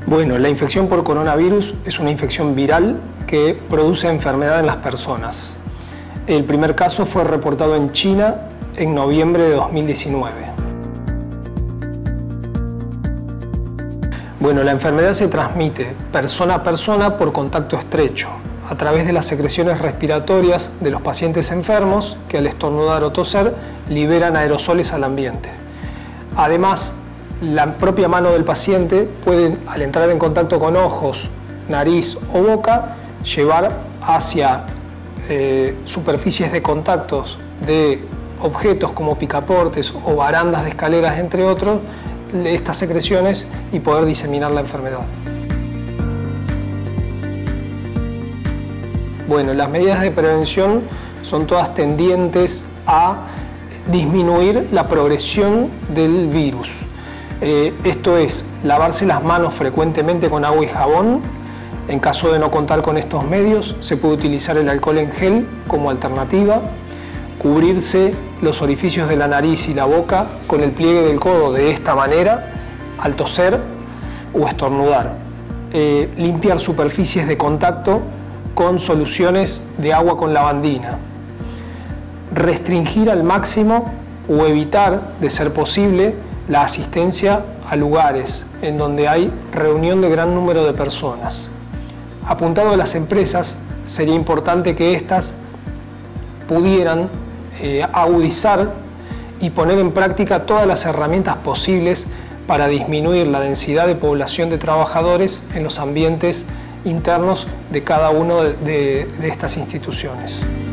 Bueno, la infección por coronavirus es una infección viral que produce enfermedad en las personas. El primer caso fue reportado en China en noviembre de 2019. Bueno, la enfermedad se transmite persona a persona por contacto estrecho, a través de las secreciones respiratorias de los pacientes enfermos que al estornudar o toser liberan aerosoles al ambiente. Además, la propia mano del paciente puede, al entrar en contacto con ojos, nariz o boca, llevar hacia superficies de contactos de objetos como picaportes o barandas de escaleras, entre otros, estas secreciones y poder diseminar la enfermedad. Bueno, las medidas de prevención son todas tendientes a disminuir la progresión del virus. Esto es, lavarse las manos frecuentemente con agua y jabón. En caso de no contar con estos medios, se puede utilizar el alcohol en gel como alternativa. Cubrirse los orificios de la nariz y la boca con el pliegue del codo de esta manera al toser o estornudar. Limpiar superficies de contacto con soluciones de agua con lavandina. Restringir al máximo o evitar, de ser posible, la asistencia a lugares en donde hay reunión de gran número de personas. Apuntado a las empresas, sería importante que éstas pudieran agudizar y poner en práctica todas las herramientas posibles para disminuir la densidad de población de trabajadores en los ambientes internos de cada una de estas instituciones.